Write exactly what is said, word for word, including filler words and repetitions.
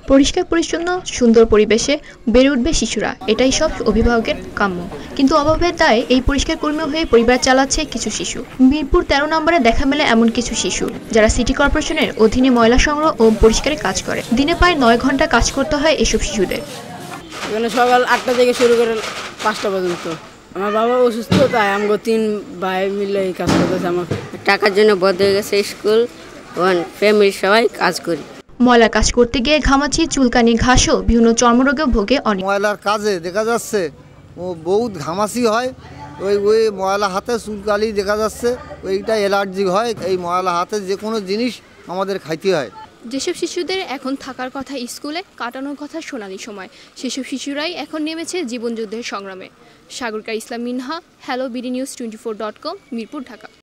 পরিষ্কার পরিচ্ছন্ন সুন্দর পরিবেশে বেড়ে উঠবে শিশুরা, এটাই সব অভিভাবকের কাম্য। কিন্তু অভাবের দায়ে এই পরিষ্কার কর্মী হয়ে পরিবার চালাচ্ছে কিছু শিশু। মিরপুর তেরো নম্বরে দেখা মেলে এমন কিছু শিশু যারা সিটি কর্পোরেশনের অধীনে ময়লা সংগ্রহ ও পরিষ্কারের কাজ করে। দিনে প্রায় নয় ঘন্টা কাজ করতে হয় এসব শিশুদের। এখানে সকাল আটটা থেকে শুরু করে পাঁচটা পর্যন্ত। আমার বাবা অসুস্থ, তাই আমাকে তিন ভাই মিলে এই কাজ করতেছে। আমার টাকার জন্য বন্ধ হয়ে গেছে স্কুল, ফ্যামিলির সবাই কাজ করি। ময়লার কাজ করতে গিয়ে ঘামাচি, চুলকানি, ঘাসও বিভিন্ন চর্মরোগে ভোগে অনেক। ময়লার কাজে দেখা যাচ্ছে ও বহুত ঘামাচি হয়, ওই ওই ময়লা হাতে চুলকালি দেখা যাচ্ছে, ওইটা অ্যালার্জি হয়। এই ময়লা হাতে যে কোনো জিনিস আমাদের খাইতে হয়। যেসব শিশুদের এখন থাকার কথা স্কুলে, কাটানোর কথা সোনালী সময়, সেসব শিশুরাই এখন নেমেছে জীবনযুদ্ধের সংগ্রামে। Sagarika Islam Minha, hello BD news twenty four dot com, Mirpur, Dhaka.